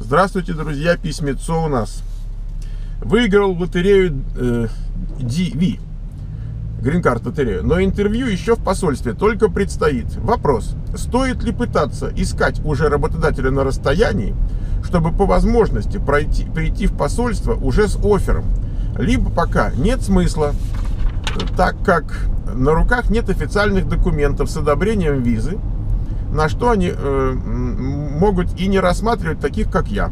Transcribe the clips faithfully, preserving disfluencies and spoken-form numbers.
Здравствуйте, друзья, письмецо у нас. Выиграл лотерею э, ди ви, грин-карт лотерею, но интервью еще в посольстве только предстоит. Вопрос: стоит ли пытаться искать уже работодателя на расстоянии, чтобы по возможности пройти, прийти в посольство уже с оффером, либо пока нет смысла, так как на руках нет официальных документов с одобрением визы, на что они э, могут и не рассматривать таких, как я.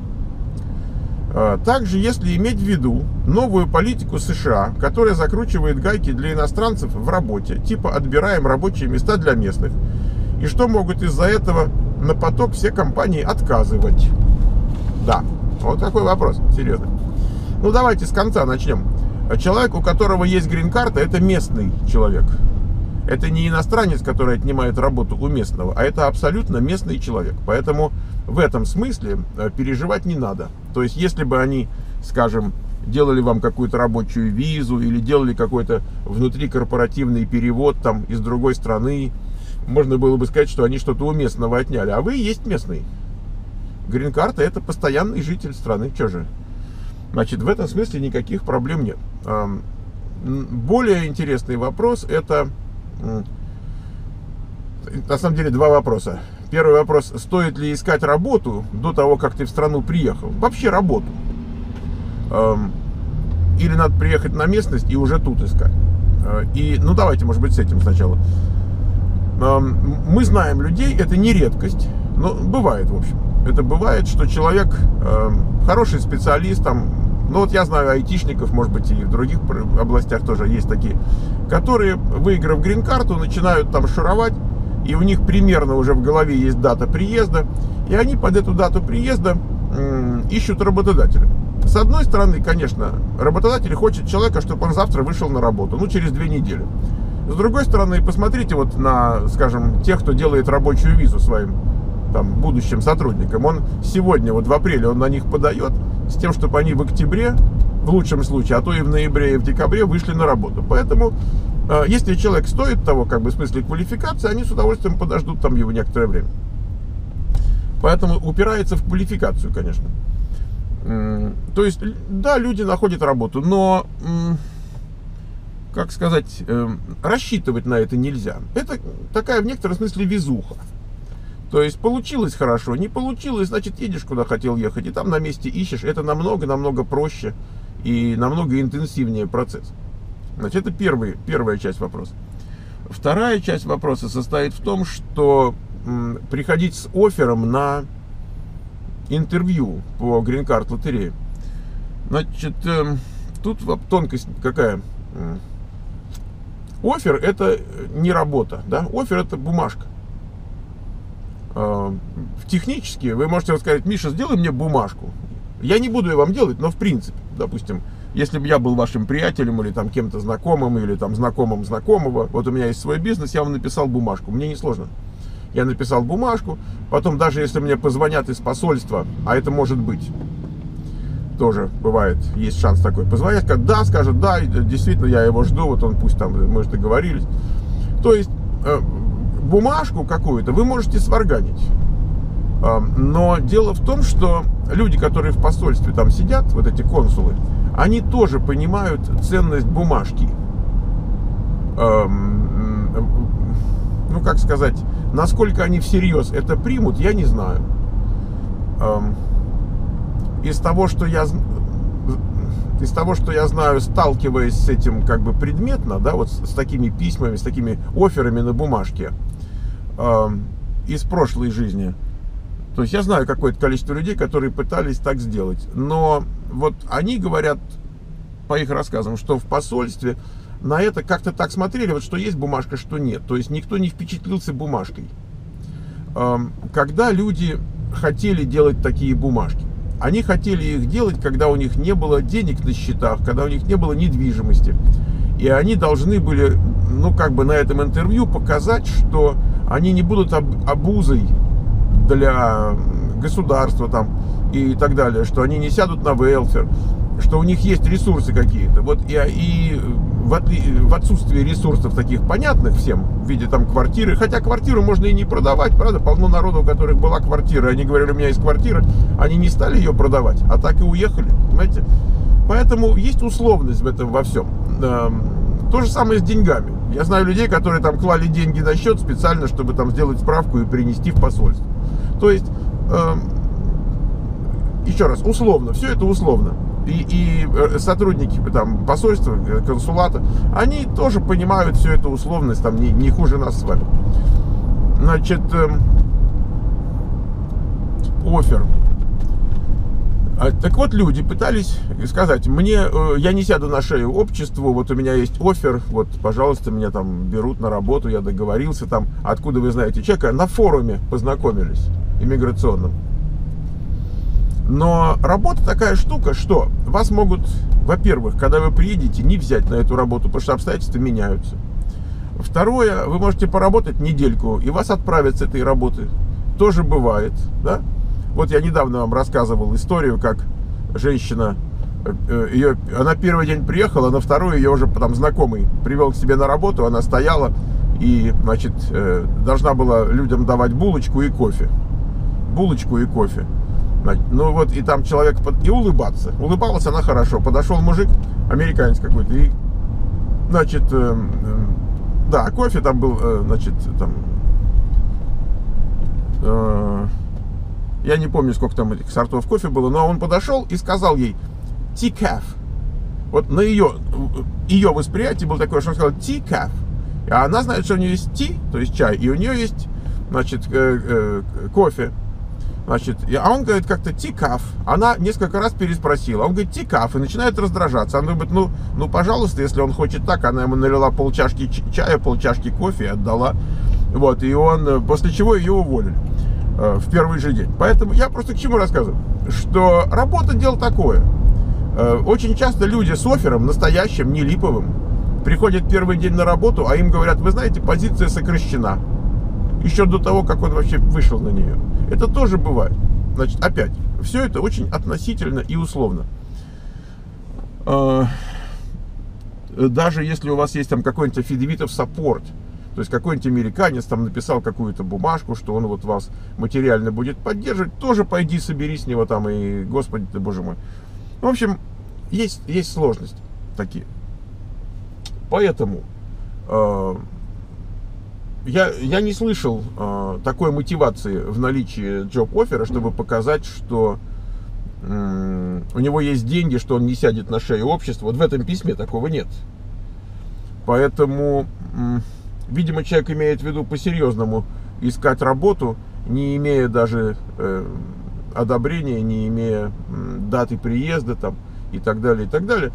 Также, если иметь в виду новую политику США, которая закручивает гайки для иностранцев в работе, типа отбираем рабочие места для местных, и что могут из-за этого на поток все компании отказывать. Да, вот такой вопрос, серьезно. Ну, давайте с конца начнем. Человек, у которого есть грин-карта, это местный человек. Это не иностранец, который отнимает работу у местного, а это абсолютно местный человек. Поэтому в этом смысле переживать не надо. То есть, если бы они, скажем, делали вам какую-то рабочую визу или делали какой-то внутрикорпоративный перевод там из другой страны, можно было бы сказать, что они что-то у местного отняли. А вы и есть местный. Грин-карта — это постоянный житель страны. Че же? Значит, в этом смысле никаких проблем нет. Более интересный вопрос — это... На самом деле два вопроса. Первый вопрос: стоит ли искать работу до того, как ты в страну приехал? Вообще работу. Или надо приехать на местность и уже тут искать? И, ну давайте, может быть, с этим сначала. Мы знаем людей, это не редкость, но бывает, в общем. Это бывает, что человек хороший специалист, там, ну вот я знаю айтишников, может быть, и в других областях тоже есть такие, которые, выиграв грин-карту, начинают там шуровать, и у них примерно уже в голове есть дата приезда, и они под эту дату приезда м, ищут работодателя. С одной стороны, конечно, работодатель хочет человека, чтобы он завтра вышел на работу, ну, через две недели. С другой стороны, посмотрите вот на, скажем, тех, кто делает рабочую визу своим там будущим сотрудникам. Он сегодня, вот в апреле, он на них подает, с тем, чтобы они в октябре, в лучшем случае, а то и в ноябре, и в декабре вышли на работу. Поэтому, э, если человек стоит того, как бы, в смысле квалификации, они с удовольствием подождут там его некоторое время. Поэтому упирается в квалификацию, конечно. М-м, то есть, да, люди находят работу, но, м- как сказать, э, рассчитывать на это нельзя. Это такая, в некотором смысле, везуха. То есть получилось хорошо, не получилось, значит, едешь куда хотел ехать, и там на месте ищешь. Это намного-намного проще и намного интенсивнее процесс. Значит, это первый, первая часть вопроса. Вторая часть вопроса состоит в том, что м, приходить с оффером на интервью по грин-карт лотерее. Значит, э, тут тонкость какая? Оффер — это не работа, да? Оффер — это бумажка. Технически вы можете сказать: Миша, сделай мне бумажку. Я не буду ее вам делать, но в принципе, допустим, если бы я был вашим приятелем или там кем-то знакомым, или там знакомым знакомого, вот у меня есть свой бизнес, я вам написал бумажку, мне не сложно. Я написал бумажку, потом даже если мне позвонят из посольства, а это может быть, тоже бывает, есть шанс такой, позвонят, как да, скажут: да, действительно, я его жду, вот он, пусть там, мы же договорились. То есть бумажку какую-то вы можете сварганить. Но дело в том, что люди, которые в посольстве там сидят, вот эти консулы, они тоже понимают ценность бумажки. Ну, как сказать, насколько они всерьез это примут, я не знаю. Из того, что я, из того, что я знаю, сталкиваясь с этим как бы предметно, да, вот с, с такими письмами, с такими офферами на бумажке, из прошлой жизни. То есть я знаю какое-то количество людей, которые пытались так сделать. Но вот они говорят, по их рассказам, что в посольстве на это как-то так смотрели, вот что есть бумажка, что нет. То есть никто не впечатлился бумажкой. Когда люди хотели делать такие бумажки, они хотели их делать, когда у них не было денег на счетах, когда у них не было недвижимости. И они должны были, ну, как бы на этом интервью показать, что они не будут обузой для государства там и так далее, что они не сядут на велфер, что у них есть ресурсы какие-то. Вот и, и в, отли... в отсутствии ресурсов таких понятных всем, в виде там квартиры, хотя квартиру можно и не продавать, правда, полно народу, у которых была квартира, они говорили, у меня есть квартира, они не стали ее продавать, а так и уехали, понимаете? Поэтому есть условность в этом во всем. То же самое с деньгами. Я знаю людей, которые там клали деньги на счет специально, чтобы там сделать справку и принести в посольство. То есть, э, еще раз, условно, все это условно. И, и сотрудники там, посольства, консулата, они тоже понимают всю эту условность, там, не, не хуже нас с вами. Значит, э, оффер. Так вот, люди пытались сказать, мне, я не сяду на шею обществу, вот у меня есть оффер, вот, пожалуйста, меня там берут на работу, я договорился там, откуда вы знаете человека, на форуме познакомились, иммиграционном. Но работа такая штука, что вас могут, во-первых, когда вы приедете, не взять на эту работу, потому что обстоятельства меняются. Второе, вы можете поработать недельку, и вас отправят с этой работы. Тоже бывает, да? Вот я недавно вам рассказывал историю, как женщина, ее, она первый день приехала, на второй ее уже там знакомый привел к себе на работу, она стояла и, значит, должна была людям давать булочку и кофе. Булочку и кофе. Ну вот, и там человек, и улыбаться. Улыбалась она хорошо. Подошел мужик, американец какой-то, и, значит, да, кофе там был, значит, там... Я не помню, сколько там этих сортов кофе было, но он подошел и сказал ей «Tea-Caf». Вот на ее, ее восприятие было такое, что он сказал «Tea-Caf». А она знает, что у нее есть tea, то есть чай, и у нее есть, значит, э, э, кофе. Значит, а он говорит как-то «Tea-Caf». Она несколько раз переспросила. Он говорит «Tea-Caf» и начинает раздражаться. Она говорит, ну, ну, пожалуйста, если он хочет так. Она ему налила полчашки чая, полчашки кофе и отдала. Вот, и он, после чего ее уволили в первый же день. Поэтому я просто к чему рассказываю, что работа дело такое. Очень часто люди с оффером, настоящим, не липовым, приходят первый день на работу, а им говорят, вы знаете, позиция сокращена. Еще до того, как он вообще вышел на нее. Это тоже бывает. Значит, опять, все это очень относительно и условно. Даже если у вас есть там какой-нибудь аффидевитов саппорт, то есть какой-нибудь американец там написал какую-то бумажку, что он вот вас материально будет поддерживать, тоже пойди собери с него там и, господи ты, боже мой. В общем, есть, есть сложности такие. Поэтому э, я, я не слышал э, такой мотивации в наличии джоб-оффера, чтобы показать, что э, у него есть деньги, что он не сядет на шею общества. Вот в этом письме такого нет. Поэтому... Э, Видимо, человек имеет в виду по-серьезному искать работу, не имея даже э, одобрения, не имея э, даты приезда там, и так далее, и так далее.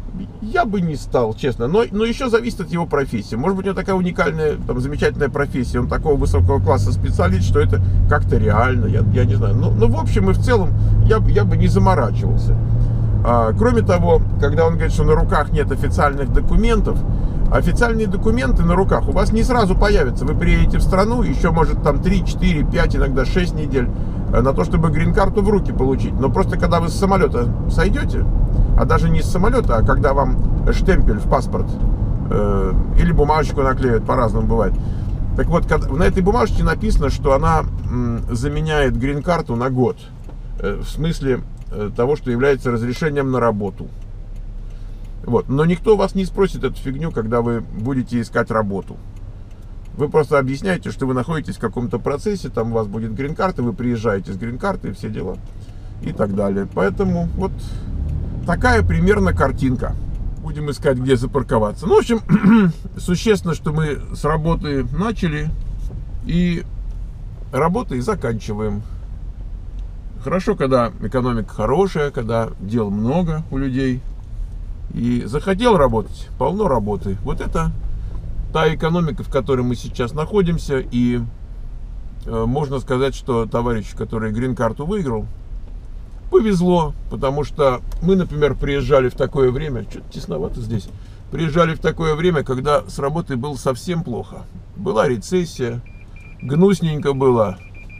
Я бы не стал, честно. Но, но еще зависит от его профессии. Может быть, у него такая уникальная, там, замечательная профессия. Он такого высокого класса специалист, что это как-то реально. Я, я не знаю. Но, но в общем и в целом я, я бы не заморачивался. А, кроме того, когда он говорит, что на руках нет официальных документов, официальные документы на руках у вас не сразу появятся. Вы приедете в страну, еще может там три, четыре, пять, иногда шесть недель на то, чтобы грин-карту в руки получить. Но просто когда вы с самолета сойдете, а даже не с самолета, а когда вам штемпель в паспорт э, или бумажечку наклеивают, по-разному бывает. Так вот, когда, на этой бумажечке написано, что она м, заменяет грин-карту на год. Э, в смысле э, того, что является разрешением на работу. Вот. Но никто вас не спросит эту фигню, когда вы будете искать работу. Вы просто объясняете, что вы находитесь в каком-то процессе, там у вас будет грин-карта, вы приезжаете с грин-картой, все дела и так далее. Поэтому вот такая примерно картинка. Будем искать, где запарковаться. Ну, в общем, существенно, что мы с работы начали и работой заканчиваем. Хорошо, когда экономика хорошая, когда дел много у людей. И захотел работать, полно работы. Вот это та экономика, в которой мы сейчас находимся. И э, можно сказать, что товарищ, который грин-карту выиграл, повезло. Потому что мы, например, приезжали в такое время, что-то тесновато здесь, приезжали в такое время, когда с работой было совсем плохо. Была рецессия, гнусненько было,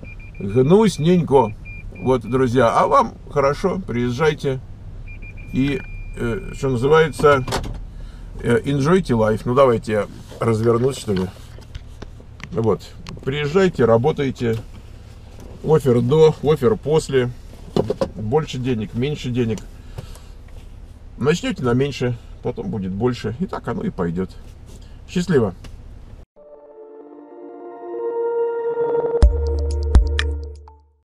гнусненько. Вот, друзья, а вам хорошо, приезжайте. И что называется, Enjoyте life. Ну, давайте развернусь, что ли. Вот. Приезжайте, работайте. Оффер до, оффер после. Больше денег, меньше денег. Начнете на меньше, потом будет больше. И так оно и пойдет. Счастливо.